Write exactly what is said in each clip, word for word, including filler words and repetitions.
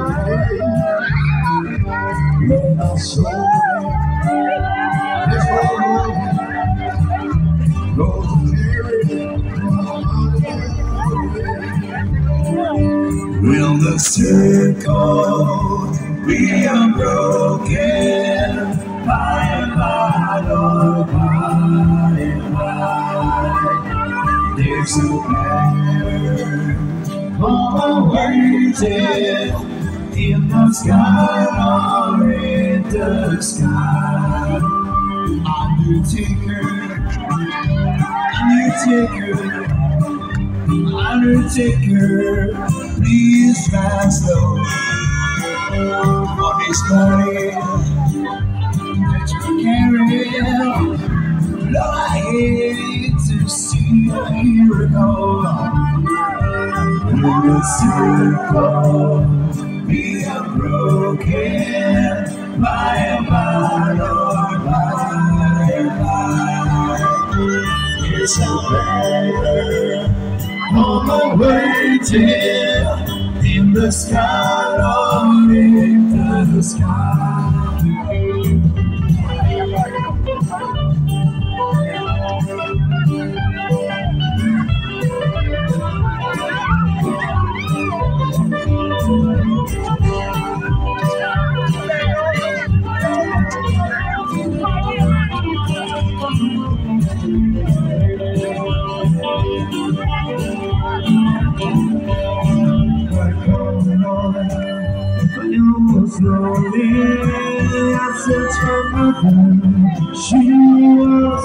Nella sole è fuori, will the circle be unbroken by and by, or by and by? There's a banner all waiting in the sky, or in the sky. Undertaker, Undertaker, Undertaker, please fly slow on this body that you're carrying. Lord, I hate to see a hero go in the circle, be unbroken by and by, Lord, by and by. It's a banner on the waiting in the sky, Lord, into the sky. Slowly, I searched for nothing. She was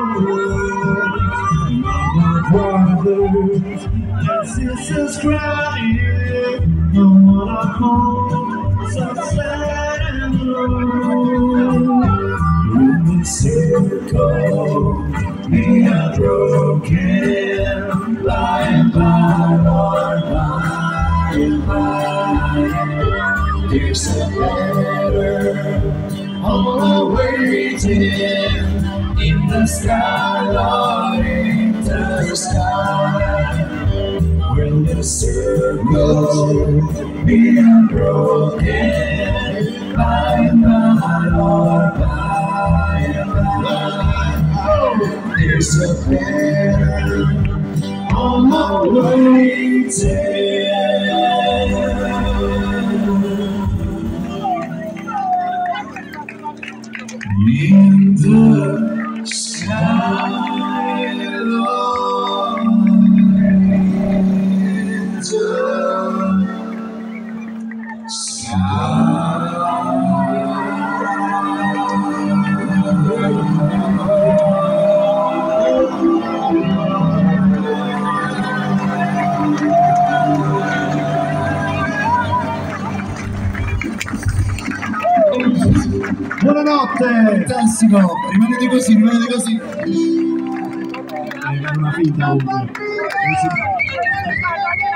gone. My brothers and sisters crying. No one at home, so sad and alone. In the circle, we are broken. By and by, Lord, by and by. There's a letter all waiting in the sky, Lord, in the sky. Will the circle be unbroken by and by, Lord, by and by? There's a letter all waiting. In the sky, Lord, in the sky. Buonanotte! Fantastico! Rimanete così, rimanete così! È una vita,